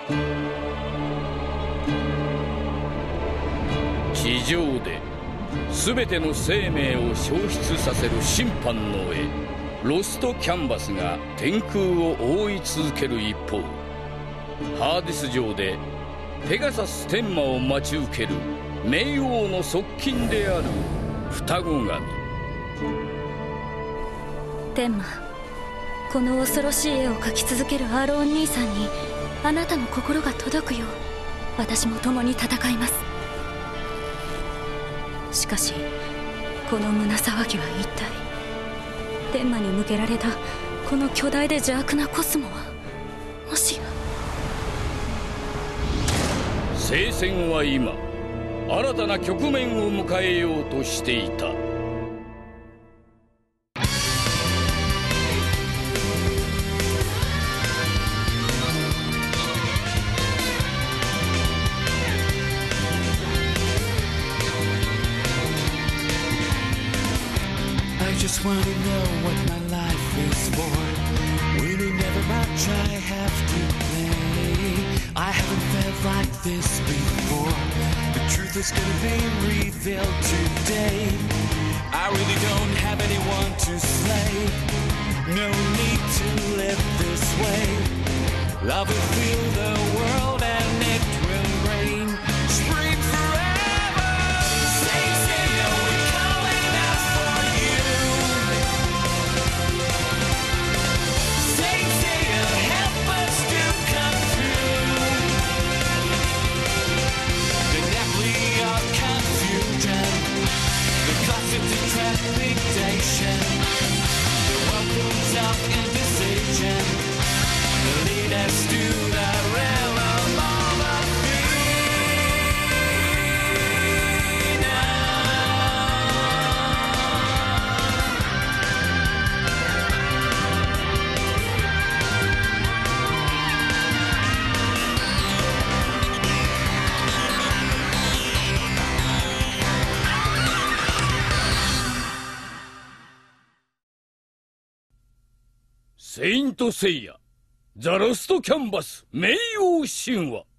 地上で全ての生命を消失させる審判の絵ロストキャンバスが天空を覆い続ける一方、ハーディス上でペガサス天魔を待ち受ける冥王の側近である双子神。 天魔、この恐ろしい絵を描き続けるアーロン兄さんにあなたの心が届くよう私も共に戦います。しかしこの胸騒ぎは一体天魔に向けられたこの巨大で邪悪なコスモはもしや。 聖戦は今新たな局面を迎えようとしていた。 Just wanna know what my life is for. Winning every match I have to play. I haven't felt like this before. The truth is gonna be revealed today. I really don't have anyone to slay. No need to live this way. Love will fill the world and it will rain. Spring forever. Say, say, no, we're calling out for you. Trepidation, the welcomes of indecision, the lead us to the realm of Athena. セイントセイヤザ・ラストキャンバス冥王神話。